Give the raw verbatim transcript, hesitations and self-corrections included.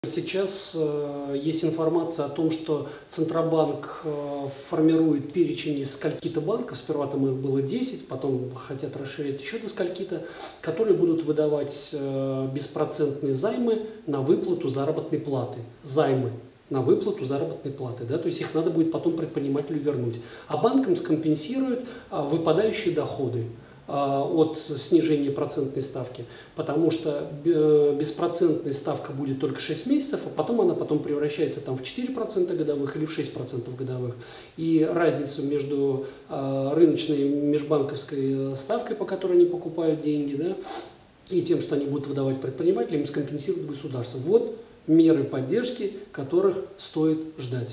Сейчас э, есть информация о том, что Центробанк э, формирует перечень из скольки-то банков, сперва там их было десять, потом хотят расширить еще до скольки-то, которые будут выдавать э, беспроцентные займы на выплату заработной платы. Займы на выплату заработной платы, да, то есть их надо будет потом предпринимателю вернуть. А банкам скомпенсируют э, выпадающие доходы от снижения процентной ставки, потому что беспроцентная ставка будет только шесть месяцев, а потом она потом превращается там, в четыре процента годовых или в шесть процентов годовых. И разницу между рыночной межбанковской ставкой, по которой они покупают деньги, да, и тем, что они будут выдавать предпринимателям, скомпенсирует государство. Вот меры поддержки, которых стоит ждать.